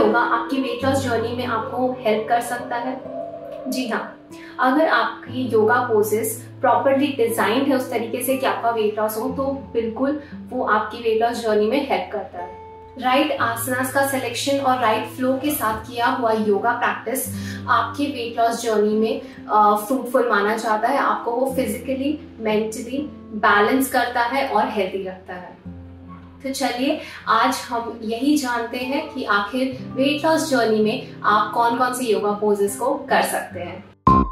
योगा आपकी weight loss journey में आपको हेल्प कर सकता है? जी हाँ, अगर आपकी योगा पोजेस प्रॉपरली डिजाइंड है उस तरीके से कि आपका वेट लॉस हो, तो बिल्कुल वो आपकी वेट लॉस जर्नी में हेल्प करता है। राइट आसनास का सिलेक्शन और राइट फ्लो के साथ किया हुआ योगा प्रैक्टिस आपकी वेट लॉस जर्नी में फ्रूटफुल माना जाता है। आपको वो फिजिकली, मेंटली बैलेंस करता है और हेल्दी रखता है। तो चलिए आज हम यही जानते हैं कि आखिर वेट लॉस जर्नी में आप कौन कौन सी योगा पोजेस को कर सकते हैं।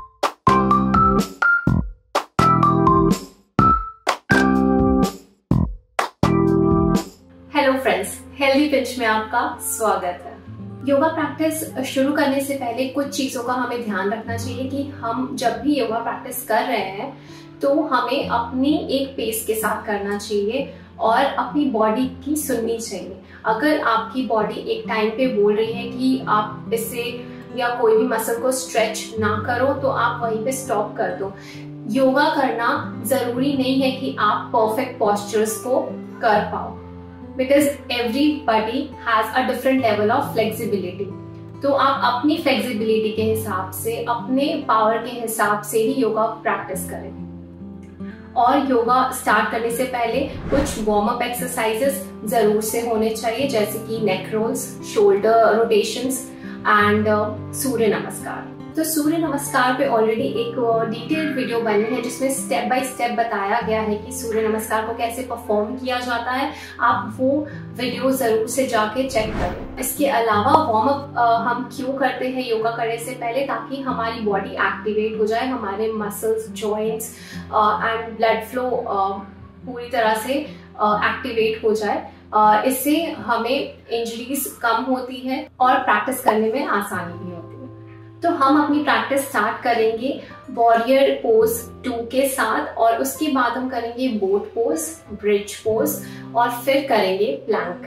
हेलो फ्रेंड्स, हेल्दी पिंच में आपका स्वागत है। योगा प्रैक्टिस शुरू करने से पहले कुछ चीजों का हमें ध्यान रखना चाहिए कि हम जब भी योगा प्रैक्टिस कर रहे हैं तो हमें अपनी एक पेस के साथ करना चाहिए और अपनी बॉडी की सुननी चाहिए। अगर आपकी बॉडी एक टाइम पे बोल रही है कि आप इससे या कोई भी मसल को स्ट्रेच ना करो, तो आप वहीं पे स्टॉप कर दो। योगा करना जरूरी नहीं है कि आप परफेक्ट पोस्चर्स को कर पाओ, because everybody has a different level of flexibility. तो आप अपनी फ्लेक्सिबिलिटी के हिसाब से, अपने पावर के हिसाब से ही योगा प्रैक्टिस करें। और योगा स्टार्ट करने से पहले कुछ वार्म अप एक्सरसाइजेस जरूर से होने चाहिए, जैसे कि neck rolls, shoulder rotations and Surya Namaskar. तो सूर्य नमस्कार पे ऑलरेडी एक डिटेल्ड वीडियो बनी है जिसमें स्टेप बाय स्टेप बताया गया है कि सूर्य नमस्कार को कैसे परफॉर्म किया जाता है। आप वो वीडियो जरूर से जाके चेक करें। इसके अलावा वार्म अप हम क्यों करते हैं योगा करने से पहले? ताकि हमारी बॉडी एक्टिवेट हो जाए, हमारे muscles, joints and blood flow पूरी तरह से एक्टिवेट हो जाए। इससे हमें इंजरीज कम होती है और प्रैक्टिस करने में आसानी भी होती है। तो हम अपनी प्रैक्टिस स्टार्ट करेंगे वॉरियर पोज 2 के साथ, और उसके बाद हम करेंगे बोट पोज, ब्रिज पोज और फिर करेंगे प्लैंक।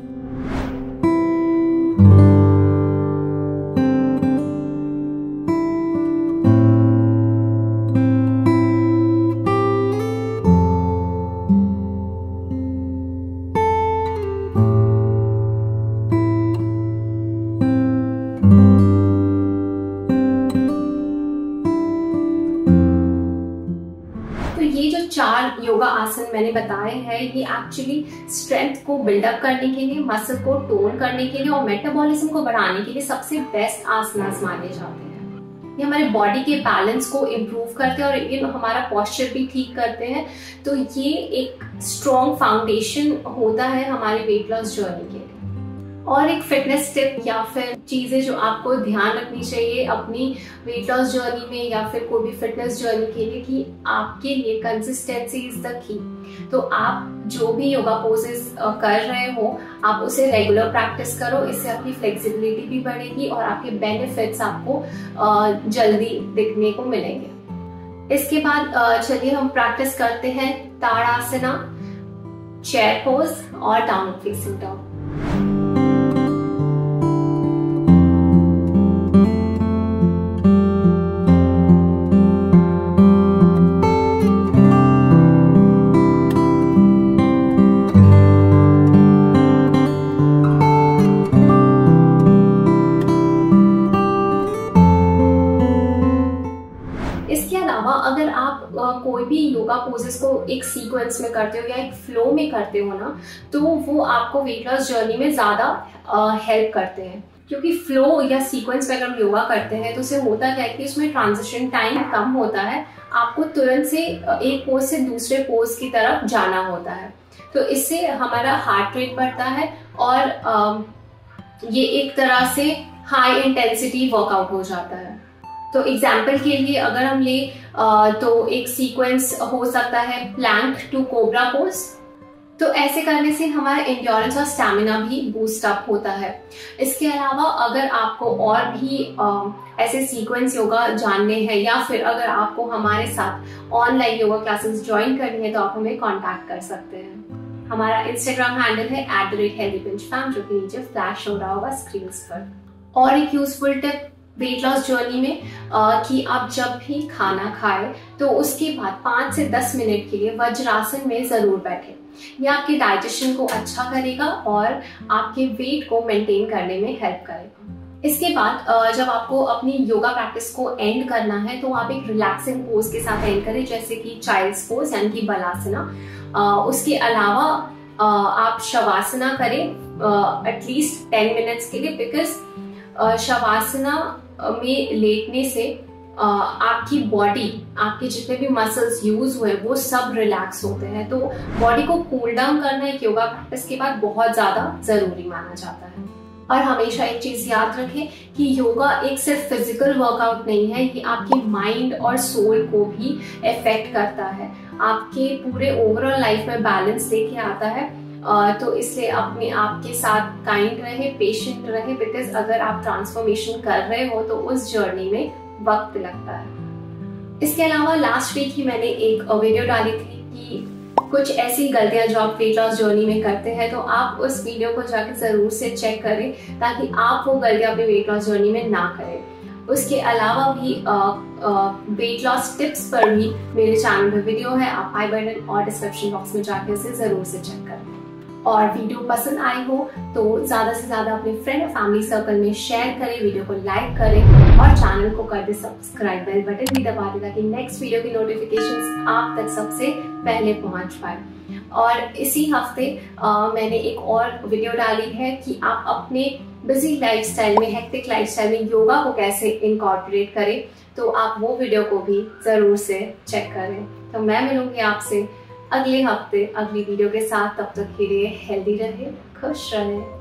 ये जो 4 योगा आसन मैंने बताए हैं, ये एक्चुअली स्ट्रेंथ को बिल्डअप करने के लिए, मसल को टोन करने के लिए और मेटाबॉलिज्म को बढ़ाने के लिए सबसे बेस्ट आसनास माने जाते हैं। ये हमारे बॉडी के बैलेंस को इम्प्रूव करते हैं और ये हमारा पोस्चर भी ठीक करते हैं। तो ये एक स्ट्रॉन्ग फाउंडेशन होता है हमारे वेट लॉस जर्नी के लिए। और एक फिटनेस टिप या फिर चीजें जो आपको ध्यान रखनी चाहिए अपनी वेट लॉस जर्नी में या फिर कोई भी फिटनेस जर्नी के लिए, कि आपके लिए कंसिस्टेंसी इज द की। तो आप जो भी योगा पोजेस कर रहे हो, आप उसे रेगुलर प्रैक्टिस करो। इससे आपकी फ्लेक्सिबिलिटी भी बढ़ेगी और आपके बेनिफिट्स आपको जल्दी दिखने को मिलेंगे। इसके बाद चलिए हम प्रैक्टिस करते हैं ताड़ासना, चेयर पोज और डाउनवर्ड फेसिंग डॉग। अगर आप कोई भी योगा पोजेस को एक सीक्वेंस में करते हो या एक फ्लो में करते हो ना, तो वो आपको वेट लॉस जर्नी में ज्यादा हेल्प करते हैं। क्योंकि फ्लो या सीक्वेंस में अगर हम योगा करते हैं तो उससे होता क्या है कि उसमें ट्रांजिशन टाइम कम होता है। आपको तुरंत से एक पोज से दूसरे पोज की तरफ जाना होता है। तो इससे हमारा हार्ट रेट बढ़ता है और ये एक तरह से हाई इंटेंसिटी वर्कआउट हो जाता है। तो एग्जाम्पल के लिए अगर हम ले तो एक सीक्वेंस हो सकता है प्लैंक टू कोबरा पोज। तो ऐसे करने से हमारा एंड्योरेंस और स्टैमिना भी बूस्ट अप होता है। इसके अलावा अगर आपको और भी ऐसे सीक्वेंस योगा जानने हैं या फिर अगर आपको हमारे साथ ऑनलाइन योगा क्लासेस ज्वाइन करनी है तो आप हमें कांटेक्ट कर सकते हैं। हमारा इंस्टाग्राम हैंडल है @healthypinchfam, जो कि नीचे फ्लैश हो रहा होगा स्क्रीन पर। और एक useful tip weight loss journey में कि आप जब भी खाना खाएं तो उसके बाद 5 से 10 मिनट के लिए वज्रासन में जरूर बैठें। यह आपके डाइजेशन को अच्छा करेगा और आपके वेट को मेंटेन करने में हेल्प करेगा। इसके बाद जब आपको अपनी योगा प्रैक्टिस को एंड करना है तो आप एक रिलैक्सिंग पोज के साथ एंड करें, जैसे कि चाइल्ड्स पोज यानी कि बलासना। उसके अलावा आप शवासना करें एटलीस्ट 10 मिनट्स के लिए, बिकॉज शवासना में लेटने से आपकी बॉडी, आपके जितने भी मसल्स यूज हुए वो सब रिलैक्स होते हैं। तो बॉडी को कूल डाउन करना एक योगा प्रैक्टिस के बाद बहुत ज्यादा जरूरी माना जाता है। और हमेशा एक चीज याद रखें कि योगा एक सिर्फ फिजिकल वर्कआउट नहीं है, ये आपके माइंड और सोल को भी इफेक्ट करता है, आपके पूरे ओवरऑल लाइफ में बैलेंस लेके आता है। तो इसलिए अपने आप के साथ काइंड रहे, पेशेंट रहे, बिकॉज अगर आप ट्रांसफॉर्मेशन कर रहे हो तो उस जर्नी में वक्त लगता है। इसके अलावा लास्ट वीक ही मैंने एक वीडियो डाली थी कि कुछ ऐसी गलतियां जो आप वेट लॉस जर्नी में करते हैं, तो आप उस वीडियो को जाकर जरूर से चेक करें ताकि आप वो गलतियां अपनी वेट लॉस जर्नी में ना करें। उसके अलावा भी वेट लॉस टिप्स पर भी मेरे चैनल पे वीडियो है, आप आई बटन और डिस्क्रिप्शन बॉक्स में जाकर इसे जरूर से चेक करें। और वीडियो पसंद आई हो तो ज्यादा से ज्यादा अपने फ्रेंड और फैमिली सर्कल में शेयर करें, वीडियो को लाइक करें और चैनल को कर दे सब्सक्राइब, बेल बटन भी दबा दें ताकि नेक्स्ट वीडियो की नोटिफिकेशंस आप तक सबसे पहले पहुंच पाए। और इसी हफ्ते मैंने एक और वीडियो डाली है कि आप अपने बिजी लाइफस्टाइल में, हेक्टिक लाइफस्टाइल में योगा को कैसे इनकॉर्पोरेट करें, तो आप वो वीडियो को भी जरूर से चेक करें। तो मैं मिलूंगी आपसे अगले हफ्ते अगली वीडियो के साथ। तब तक के लिए हेल्दी रहे, खुश रहे।